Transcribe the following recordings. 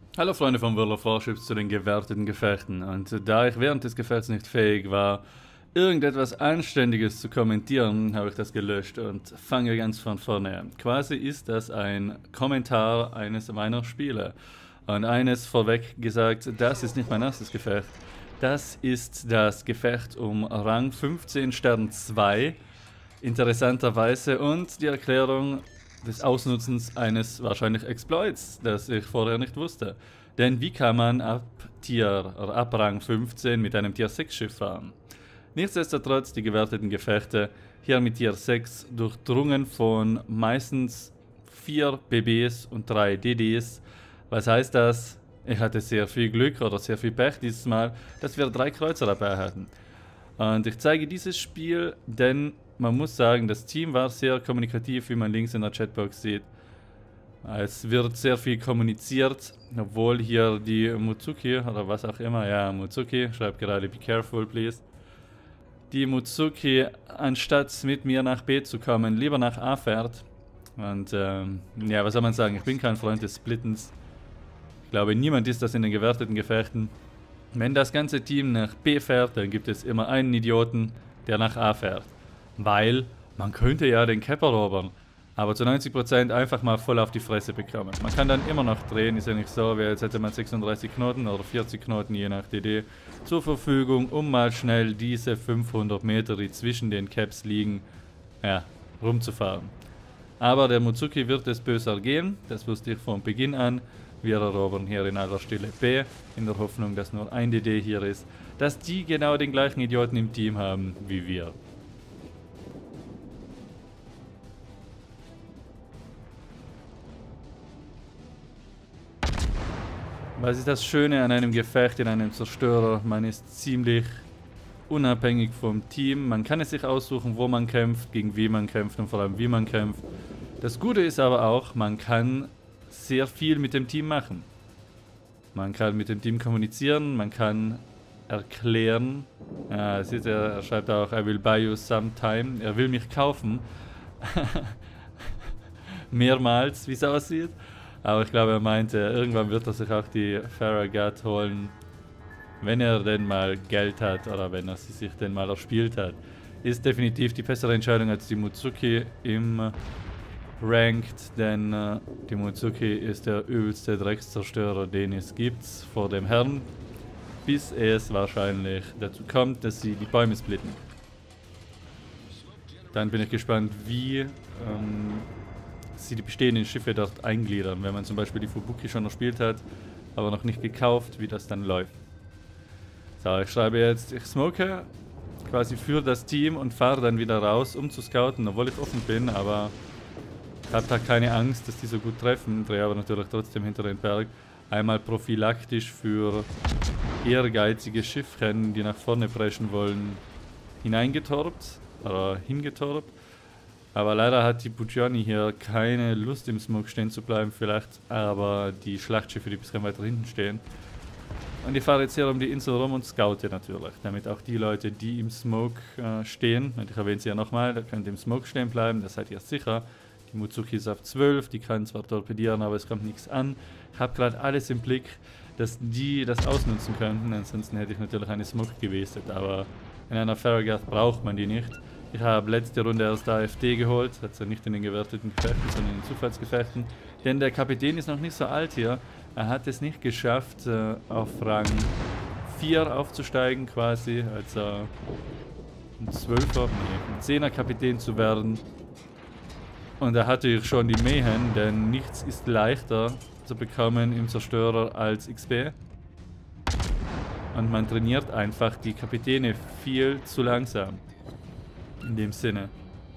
Hallo Freunde von World of Warships zu den gewerteten Gefechten, und da ich während des Gefechts nicht fähig war, irgendetwas Anständiges zu kommentieren, habe ich das gelöscht und fange ganz von vorne an. Quasi ist das ein Kommentar eines meiner Spiele. Und eines vorweg gesagt, das ist nicht mein erstes Gefecht. Das ist das Gefecht um Rang 15 Stern 2, interessanterweise, und die Erklärung des Ausnutzens eines wahrscheinlich Exploits, das ich vorher nicht wusste. Denn wie kann man ab Rang 15 mit einem Tier 6 Schiff fahren? Nichtsdestotrotz, die gewerteten Gefechte hier mit Tier 6 durchdrungen von meistens 4 BBs und 3 DDs. Was heißt das? Ich hatte sehr viel Glück oder sehr viel Pech dieses Mal, dass wir 3 Kreuzer dabei hatten. Und ich zeige dieses Spiel, denn man muss sagen, das Team war sehr kommunikativ, wie man links in der Chatbox sieht. Es wird sehr viel kommuniziert, obwohl hier die Mutsuki oder was auch immer, ja, Mutsuki, schreibt gerade be careful please. Die Mutsuki, anstatt mit mir nach B zu kommen, lieber nach A fährt. Und ja, was soll man sagen, ich bin kein Freund des Splittens. Ich glaube, niemand ist das in den gewerteten Gefechten. Wenn das ganze Team nach B fährt, dann gibt es immer einen Idioten, der nach A fährt. Weil man könnte ja den Cap erobern, aber zu 90% einfach mal voll auf die Fresse bekommen. Man kann dann immer noch drehen, ist ja nicht so, wie jetzt hätte man 36 Knoten oder 40 Knoten je nach DD zur Verfügung, um mal schnell diese 500 Meter, die zwischen den Caps liegen, ja, rumzufahren. Aber der Mutsuki wird es böse ergehen, das wusste ich von Beginn an. Wir erobern hier in aller Stille B, in der Hoffnung, dass nur ein DD hier ist, dass die genau den gleichen Idioten im Team haben wie wir. Was ist das Schöne an einem Gefecht in einem Zerstörer? Man ist ziemlich unabhängig vom Team. Man kann es sich aussuchen, wo man kämpft, gegen wen man kämpft und vor allem wie man kämpft. Das Gute ist aber auch, man kann sehr viel mit dem Team machen. Man kann mit dem Team kommunizieren, man kann erklären. Ja, seht ihr, er schreibt auch, I will buy you sometime. Er will mich kaufen. Mehrmals, wie es aussieht. Aber ich glaube, er meinte, irgendwann wird er sich auch die Farragut holen, wenn er denn mal Geld hat oder wenn er sie sich denn mal erspielt hat. Ist definitiv die bessere Entscheidung als die Mutsuki im Ranked, denn die Mutsuki ist der übelste Dreckszerstörer, den es gibt vor dem Herrn, bis es wahrscheinlich dazu kommt, dass sie die Bäume splitten. Dann bin ich gespannt, wie sie die bestehenden Schiffe dort eingliedern, wenn man zum Beispiel die Fubuki schon erspielt hat, aber noch nicht gekauft, wie das dann läuft. So, ich schreibe jetzt, ich smoke quasi für das Team und fahre dann wieder raus, um zu scouten, obwohl ich offen bin, aber ich habe da keine Angst, dass die so gut treffen, drehe aber natürlich trotzdem hinter den Berg. Einmal prophylaktisch für ehrgeizige Schiffchen, die nach vorne preschen wollen, hineingetorbt oder hingetorbt. Aber leider hat die Bugiani hier keine Lust im Smoke stehen zu bleiben, vielleicht aber die Schlachtschiffe, die ein bisschen weiter hinten stehen. Und ich fahre jetzt hier um die Insel rum und scoute natürlich, damit auch die Leute, die im Smoke stehen, und ich erwähne sie ja nochmal, da könnt ihr im Smoke stehen bleiben, das seid ihr sicher. Die Mutsuki ist auf 12, die kann zwar torpedieren, aber es kommt nichts an. Ich habe gerade alles im Blick, dass die das ausnutzen könnten, ansonsten hätte ich natürlich eine Smoke gewastet, aber in einer Farragut braucht man die nicht. Ich habe letzte Runde erst AFD geholt, also nicht in den gewerteten Gefechten, sondern in den Zufallsgefechten. Denn der Kapitän ist noch nicht so alt hier. Er hat es nicht geschafft, auf Rang 4 aufzusteigen quasi, also ein 12er, nee, ein 10er Kapitän zu werden. Und da hatte ich schon die Mähen, denn nichts ist leichter zu bekommen im Zerstörer als XP. Und man trainiert einfach die Kapitäne viel zu langsam. In dem Sinne.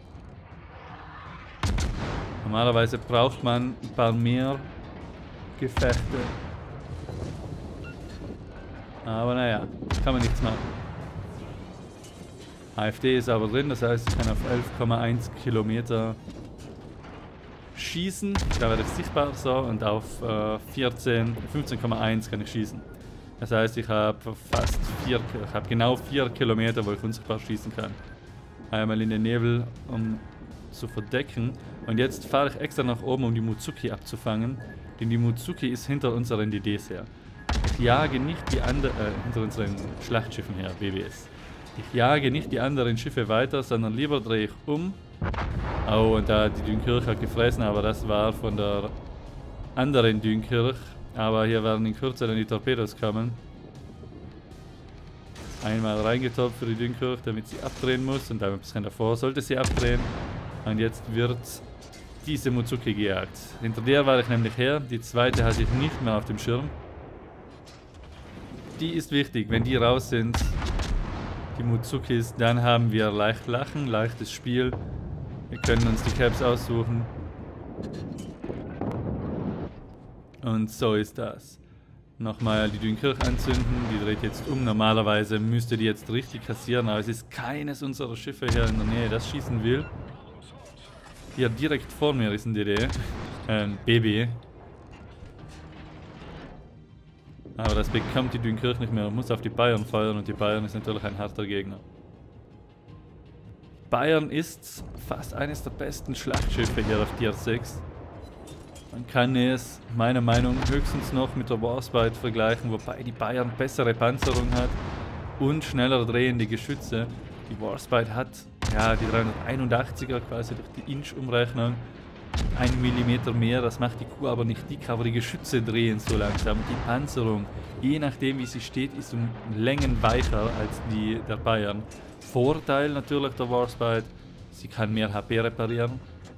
Normalerweise braucht man ein paar mehr Gefechte. Aber naja, kann man nichts machen. AFD ist aber drin, das heißt, ich kann auf 11,1 Kilometer schießen. Da werde ich sichtbar so und auf 15,1 kann ich schießen. Das heißt, ich habe genau 4 Kilometer, wo ich unsichtbar schießen kann. Einmal in den Nebel, um zu verdecken. Und jetzt fahre ich extra nach oben, um die Mutsuki abzufangen. Denn die Muzuki ist hinter unseren DDs her. Ich jage nicht die anderen, hinter unseren Schlachtschiffen her, BBS. Ich jage nicht die anderen Schiffe weiter, sondern lieber drehe ich um. Oh, und da die Dünkirch hat gefressen, aber das war von der anderen Dünkirch. Aber hier werden in Kürze dann die Torpedos kommen. Einmal reingetoppt für die Dünkirch, damit sie abdrehen muss. Und dann ein bisschen davor sollte sie abdrehen. Und jetzt wird diese Muzuki gejagt. Hinter der war ich nämlich her. Die zweite hatte ich nicht mehr auf dem Schirm. Die ist wichtig. Wenn die raus sind, die Muzukis, dann haben wir leicht Lachen, leichtes Spiel. Wir können uns die Caps aussuchen. Und so ist das. Nochmal die Dünkirch anzünden, die dreht jetzt um. Normalerweise müsste die jetzt richtig kassieren, aber es ist keines unserer Schiffe hier in der Nähe, das schießen will. Hier direkt vor mir ist ein DD, ein BB. Aber das bekommt die Dünkirch nicht mehr, man muss auf die Bayern feuern und die Bayern ist natürlich ein harter Gegner. Bayern ist fast eines der besten Schlachtschiffe hier auf Tier 6. Man kann es, meiner Meinung nach, höchstens noch mit der Warspite vergleichen, wobei die Bayern bessere Panzerung hat und schneller drehende Geschütze. Die Warspite hat ja die 381er quasi durch die Inch-Umrechnung 1 mm mehr, das macht die Kuh aber nicht dick, aber die Geschütze drehen so langsam. Die Panzerung, je nachdem wie sie steht, ist um Längen weicher als die der Bayern. Vorteil natürlich der Warspite, sie kann mehr HP reparieren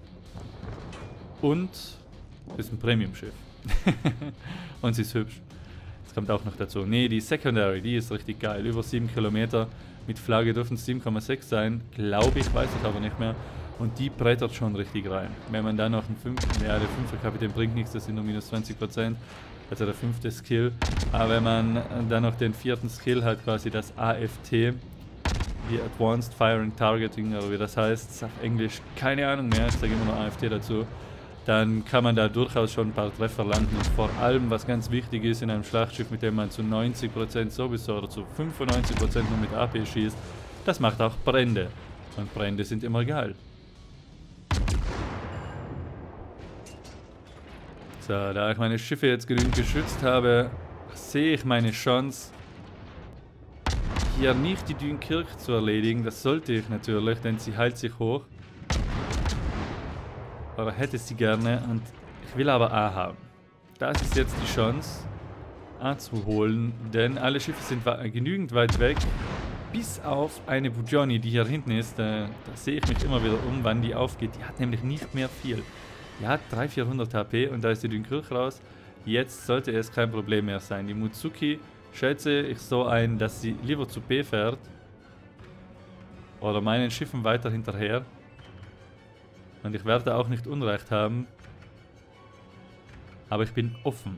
und ist ein Premium-Schiff. Und sie ist hübsch. Das kommt auch noch dazu. Ne, die Secondary, die ist richtig geil. Über 7 Kilometer. Mit Flagge dürfen es 7,6 sein. Glaube ich, weiß ich aber nicht mehr. Und die brettert schon richtig rein. Wenn man dann noch einen 5. Ja, der 5er Kapitän bringt nichts, das sind nur minus 20%. Also der 5. Skill. Aber wenn man dann noch den 4. Skill hat, quasi das AFT, die Advanced Firing Targeting, oder wie das heißt, auf Englisch, keine Ahnung mehr, ich sage immer nur AFT dazu. Dann kann man da durchaus schon ein paar Treffer landen. Und vor allem, was ganz wichtig ist in einem Schlachtschiff, mit dem man zu 90% sowieso oder zu 95% nur mit AP schießt, das macht auch Brände. Und Brände sind immer geil. So, da ich meine Schiffe jetzt genügend geschützt habe, sehe ich meine Chance, hier nicht die Dünkirch zu erledigen. Das sollte ich natürlich, denn sie heilt sich hoch. Oder hätte sie gerne und ich will aber A haben. Das ist jetzt die Chance, A zu holen, denn alle Schiffe sind genügend weit weg, bis auf eine Bugioni, die hier hinten ist. Da sehe ich mich immer wieder um, wann die aufgeht. Die hat nämlich nicht mehr viel. Die hat 300-400 HP und da ist die Dünkirch raus. Jetzt sollte es kein Problem mehr sein. Die Muzuki schätze ich so ein, dass sie lieber zu B fährt. Oder meinen Schiffen weiter hinterher. Und ich werde auch nicht Unrecht haben. Aber ich bin offen.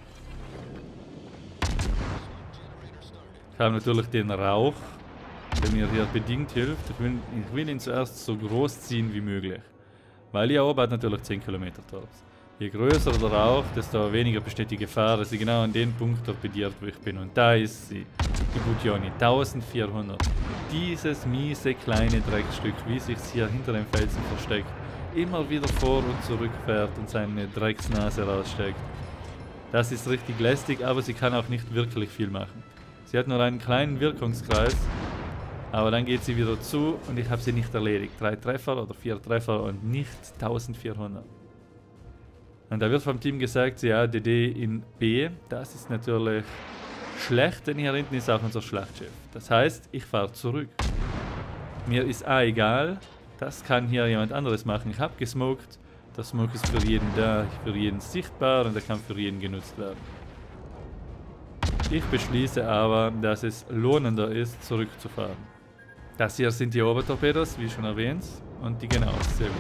Ich habe natürlich den Rauch, der mir hier bedingt hilft. Ich will ihn zuerst so groß ziehen wie möglich. Weil die oben hat natürlich 10 Kilometer Torps. Je größer der Rauch, desto weniger besteht die Gefahr, dass sie genau an den Punkt torpediert, wo ich bin. Und da ist sie, die Bugioni, 1400. Dieses miese kleine Dreckstück, wie sich hier hinter dem Felsen versteckt, immer wieder vor und zurück fährt und seine Drecksnase raussteckt. Das ist richtig lästig, aber sie kann auch nicht wirklich viel machen. Sie hat nur einen kleinen Wirkungskreis, aber dann geht sie wieder zu und ich habe sie nicht erledigt. 3 Treffer oder 4 Treffer und nicht 1400. Und da wird vom Team gesagt, ja, DD in B, das ist natürlich schlecht, denn hier hinten ist auch unser Schlachtschiff. Das heißt, ich fahre zurück. Mir ist A egal, das kann hier jemand anderes machen. Ich habe gesmoked, der Smoke ist für jeden da, für jeden sichtbar und der kann für jeden genutzt werden. Ich beschließe aber, dass es lohnender ist, zurückzufahren. Das hier sind die Obertorpedos, wie schon erwähnt, und die gehen aus, sehr gut.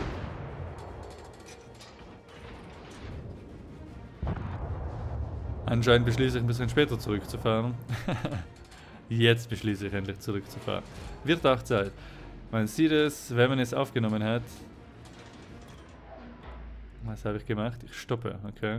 Anscheinend beschließe ich ein bisschen später zurückzufahren. Jetzt beschließe ich endlich zurückzufahren. Wird auch Zeit. Man sieht es, wenn man es aufgenommen hat. Was habe ich gemacht? Ich stoppe, okay.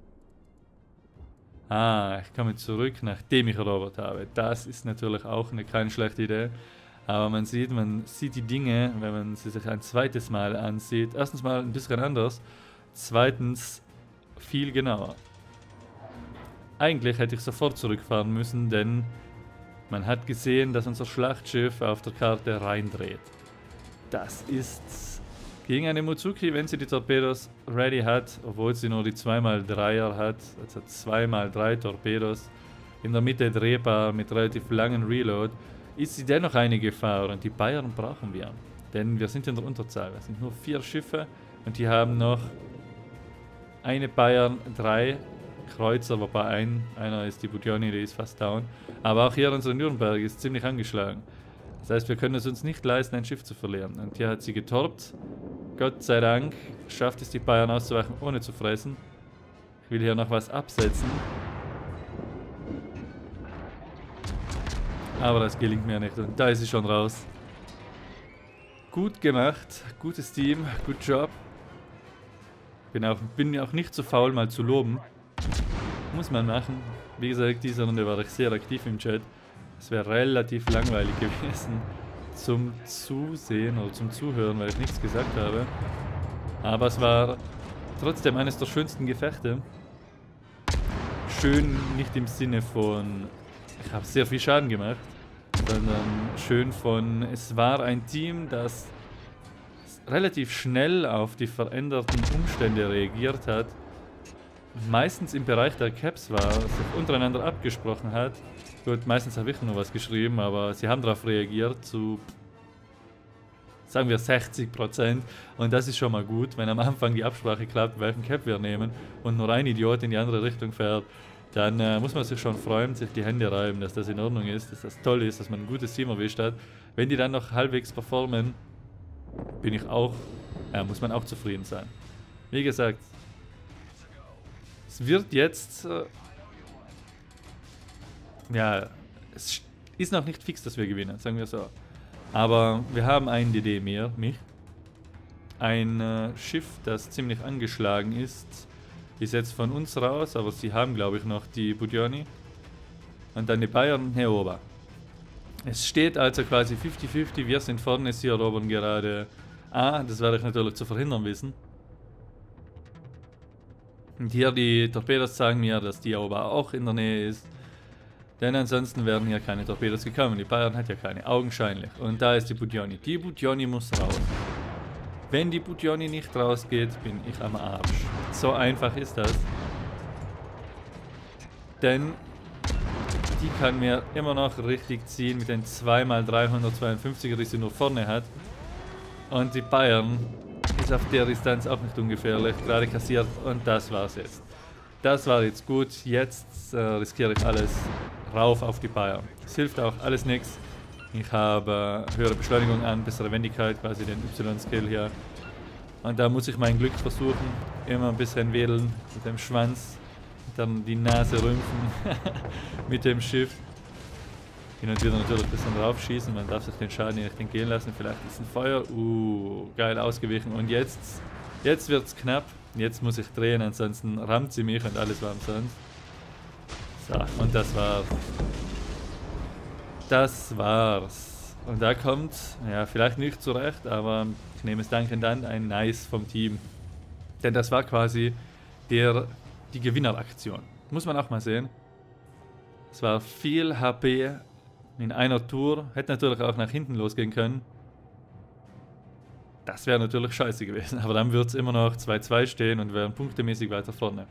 Ah, ich komme zurück, nachdem ich erobert habe. Das ist natürlich auch keine schlechte Idee. Aber man sieht die Dinge, wenn man sie sich ein zweites Mal ansieht. Erstens mal ein bisschen anders. Zweitens viel genauer. Eigentlich hätte ich sofort zurückfahren müssen, denn man hat gesehen, dass unser Schlachtschiff auf der Karte reindreht. Das ist gegen eine Mozuki, wenn sie die Torpedos ready hat, obwohl sie nur die 2x3er hat, also 2x3 Torpedos, in der Mitte drehbar mit relativ langen Reload, ist sie dennoch eine Gefahr und die Bayern brauchen wir. Denn wir sind in der Unterzahl, es sind nur 4 Schiffe und die haben noch eine Bayern, 3 Kreuzer, wobei einer ist die Budioni, die ist fast down. Aber auch hier unser Nürnberg ist ziemlich angeschlagen. Das heißt, wir können es uns nicht leisten, ein Schiff zu verlieren. Und hier hat sie getorpt. Gott sei Dank schafft es die Bayern auszuweichen, ohne zu fressen. Ich will hier noch was absetzen. Aber das gelingt mir nicht. Und da ist sie schon raus. Gut gemacht. Gutes Team. Gut Job. Bin auch nicht zu faul, mal zu loben. Muss man machen. Wie gesagt, diese Runde war ich sehr aktiv im Chat. Es wäre relativ langweilig gewesen zum Zusehen oder zum Zuhören, weil ich nichts gesagt habe. Aber es war trotzdem eines der schönsten Gefechte. Schön nicht im Sinne von, ich habe sehr viel Schaden gemacht, sondern schön von, es war ein Team, das relativ schnell auf die veränderten Umstände reagiert hat. Meistens im Bereich der Caps war, sich untereinander abgesprochen hat. Gut, meistens habe ich nur was geschrieben, aber sie haben darauf reagiert zu, sagen wir, 60%. Und das ist schon mal gut, wenn am Anfang die Absprache klappt, welchen Cap wir nehmen und nur ein Idiot in die andere Richtung fährt, dann muss man sich schon freuen, sich die Hände reiben, dass das in Ordnung ist, dass das toll ist, dass man ein gutes Team erwischt hat. Wenn die dann noch halbwegs performen, bin ich auch, muss man auch zufrieden sein. Wie gesagt, es wird jetzt, ja, es ist noch nicht fix, dass wir gewinnen, sagen wir so. Aber wir haben einen DD mehr, mich. Ein Schiff, das ziemlich angeschlagen ist jetzt von uns raus, aber sie haben, glaube ich, noch die Budioni. Und dann die Bayern hier oben. Es steht also quasi 50-50, wir sind vorne, sie erobern gerade A, das werde ich natürlich zu verhindern wissen. Und hier die Torpedos sagen mir, dass die oben auch in der Nähe ist. Denn ansonsten wären hier keine Torpedos gekommen. Die Bayern hat ja keine, augenscheinlich. Und da ist die Budioni. Die Budioni muss raus. Wenn die Budioni nicht rausgeht, bin ich am Arsch. So einfach ist das. Denn die kann mir immer noch richtig ziehen mit den 2x352er, die sie nur vorne hat. Und die Bayern ist auf der Distanz auch nicht ungefährlich, gerade kassiert und das war's jetzt. Das war jetzt gut, jetzt riskiere ich alles rauf auf die Bayern. Es hilft auch alles nichts. Ich habe höhere Beschleunigung an, bessere Wendigkeit, quasi den Y-Skill hier. Und da muss ich mein Glück versuchen, immer ein bisschen wedeln mit dem Schwanz, dann die Nase rümpfen mit dem Schiff. Hin und wieder natürlich ein bisschen draufschießen, man darf sich den Schaden nicht entgehen lassen, vielleicht ist ein Feuer, geil ausgewichen und jetzt wird's knapp, jetzt muss ich drehen, ansonsten rammt sie mich und alles war umsonst. So, und das war's. Das war's. Und da kommt, ja vielleicht nicht zurecht, aber ich nehme es dankend an, ein Nice vom Team. Denn das war quasi die Gewinneraktion. Muss man auch mal sehen. Es war viel HP in einer Tour, hätte natürlich auch nach hinten losgehen können. Das wäre natürlich scheiße gewesen, aber dann wird es immer noch 2-2 stehen und wären punktemäßig weiter vorne.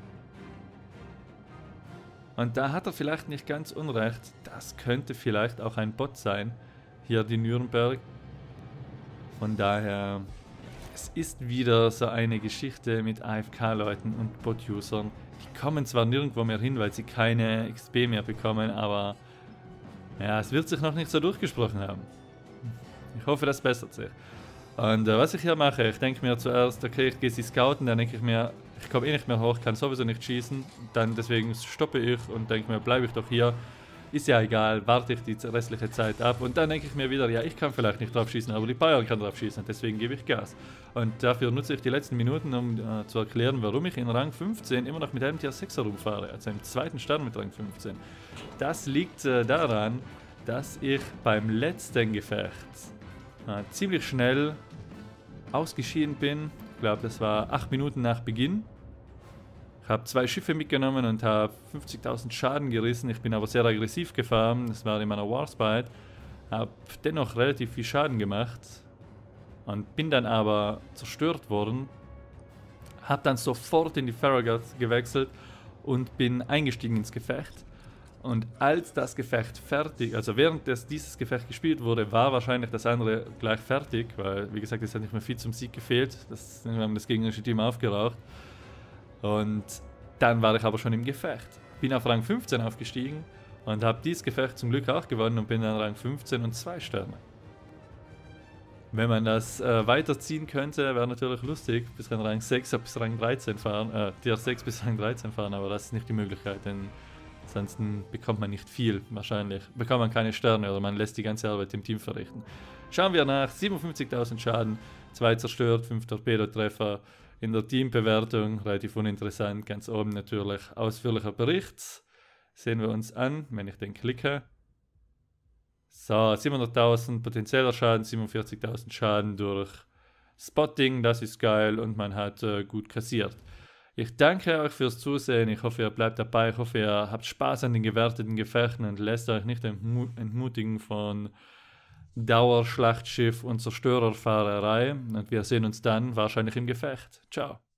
Und da hat er vielleicht nicht ganz unrecht, das könnte vielleicht auch ein Bot sein, hier die Nürnberg. Von daher, es ist wieder so eine Geschichte mit AFK-Leuten und Bot-Usern. Die kommen zwar nirgendwo mehr hin, weil sie keine XP mehr bekommen, aber ja, es wird sich noch nicht so durchgesprochen haben. Ich hoffe, das bessert sich. Und was ich hier mache, ich denke mir zuerst, okay, ich gehe sie scouten, dann denke ich mir, ich komme eh nicht mehr hoch, kann sowieso nicht schießen. Dann deswegen stoppe ich und denke mir, bleibe ich doch hier. Ist ja egal, warte ich die restliche Zeit ab. Und dann denke ich mir wieder, ja, ich kann vielleicht nicht drauf schießen, aber die Bayern kann drauf schießen, deswegen gebe ich Gas. Und dafür nutze ich die letzten Minuten, um zu erklären, warum ich in Rang 15 immer noch mit einem Tier 6er rumfahre, also im zweiten Stern mit Rang 15. Das liegt daran, dass ich beim letzten Gefecht ziemlich schnell ausgeschieden bin. Ich glaube, das war 8 Minuten nach Beginn. Ich habe 2 Schiffe mitgenommen und habe 50.000 Schaden gerissen. Ich bin aber sehr aggressiv gefahren. Das war in meiner Warspite. Habe dennoch relativ viel Schaden gemacht. Und bin dann aber zerstört worden. Habe dann sofort in die Farragut gewechselt und bin eingestiegen ins Gefecht. Und als das Gefecht fertig, also während dieses Gefecht gespielt wurde, war wahrscheinlich das andere gleich fertig, weil, wie gesagt, es hat nicht mehr viel zum Sieg gefehlt. Wir haben das gegnerische Team aufgeraucht. Und dann war ich aber schon im Gefecht. Bin auf Rang 15 aufgestiegen und habe dieses Gefecht zum Glück auch gewonnen und bin dann Rang 15 und 2 Sterne. Wenn man das weiterziehen könnte, wäre natürlich lustig, bis Rang 6 bis Rang 13 fahren, Tier 6 bis Rang 13 fahren, aber das ist nicht die Möglichkeit, denn ansonsten bekommt man nicht viel, wahrscheinlich. Bekommt man keine Sterne oder man lässt die ganze Arbeit im Team verrichten. Schauen wir nach, 57.000 Schaden, 2 zerstört, 5 Torpedotreffer. In der Teambewertung, relativ uninteressant, ganz oben natürlich ausführlicher Bericht. Sehen wir uns an, wenn ich den klicke. So, 700.000 potenzieller Schaden, 47.000 Schaden durch Spotting, das ist geil und man hat gut kassiert. Ich danke euch fürs Zusehen, ich hoffe ihr bleibt dabei, ich hoffe ihr habt Spaß an den gewerteten Gefechten und lässt euch nicht entmutigen von Dauerschlachtschiff und Zerstörerfahrerei und wir sehen uns dann wahrscheinlich im Gefecht. Ciao.